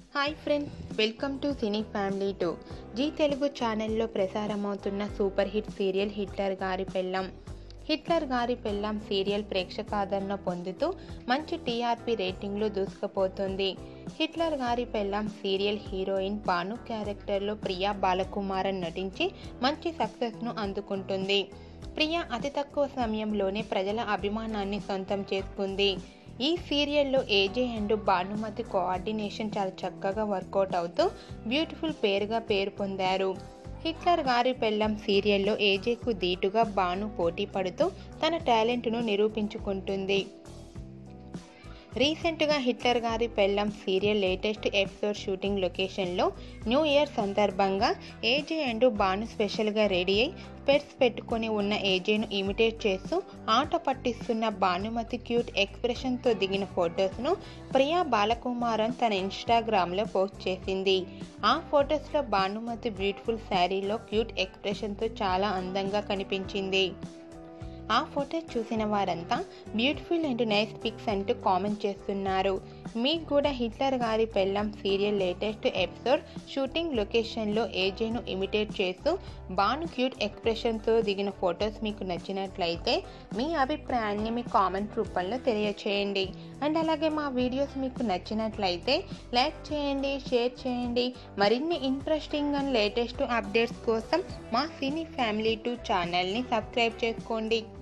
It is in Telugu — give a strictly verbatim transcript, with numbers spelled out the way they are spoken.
Hi friends, welcome to cine family two. Zee Telugu ఛానల్లో ప్రసారమవుతున్న సూపర్ హిట్ సీరియల్ హిట్లర్ గారి పెళ్ళం. హిట్లర్ గారి పెళ్ళం సీరియల్ ప్రేక్షకాదరణ పొందుతూ మంచి టీఆర్పీ రేటింగ్లు దూసుకుపోతుంది. హిట్లర్ గారి పెళ్ళం సీరియల్ హీరోయిన్ భాను క్యారెక్టర్లో ప్రియా బాలకుమారన్ నటించి మంచి సక్సెస్ను అందుకుంటుంది. ప్రియా అతి తక్కువ సమయంలోనే ప్రజల అభిమానాన్ని సొంతం చేసుకుంది. ఈ సీరియల్లో ఏజే అండ్ భానుమతి కోఆర్డినేషన్ చాలా చక్కగా వర్కౌట్ అవుతూ బ్యూటిఫుల్ పేరుగా పేరు పొందారు. హిట్లర్ గారి పెళ్ళం సీరియల్లో ఏజేకు ధీటుగా భాను పోటీ పడుతూ తన టాలెంట్ను నిరూపించుకుంటుంది. రీసెంట్గా హిట్లర్ గారి పెళ్ళం సీరియల్ లేటెస్ట్ ఎపిసోడ్ షూటింగ్ లొకేషన్లో న్యూ ఇయర్ సందర్భంగా ఏజే అండ్ భాను స్పెషల్గా రెడీ అయి స్పెట్స్ పెట్టుకుని ఉన్న ఏజేను ఇమిటేట్ చేస్తూ ఆట పట్టిస్తున్న భానుమతి క్యూట్ ఎక్స్ప్రెషన్తో దిగిన ఫొటోస్ను ప్రియా బాలకుమారన్ తన ఇన్స్టాగ్రామ్లో పోస్ట్ చేసింది. ఆ ఫొటోస్లో భానుమతి బ్యూటిఫుల్ శారీలో క్యూట్ ఎక్స్ప్రెషన్తో చాలా అందంగా కనిపించింది. ఆ ఫొటోస్ చూసిన వారంతా బ్యూటిఫుల్ అండ్ నైస్ పిక్స్ అంటూ కామెంట్ చేస్తున్నారు. మీకు కూడా హిట్లర్ గారి పెళ్ళం సీరియల్ లేటెస్ట్ ఎపిసోడ్ షూటింగ్ లొకేషన్లో ఏజేను ఇమిటేట్ చేస్తూ భాను క్యూట్ ఎక్స్ప్రెషన్తో దిగిన ఫొటోస్ మీకు నచ్చినట్లయితే మీ అభిప్రాయాన్ని మీ కామెంట్ రూపంలో తెలియచేయండి. అండ్ అలాగే మా వీడియోస్ మీకు నచ్చినట్లయితే లైక్ చేయండి, షేర్ చేయండి. మరిన్ని ఇంట్రెస్టింగ్ అండ్ లేటెస్ట్ అప్డేట్స్ కోసం మా సినీ ఫ్యామిలీ టూ ఛానల్ని సబ్స్క్రైబ్ చేసుకోండి.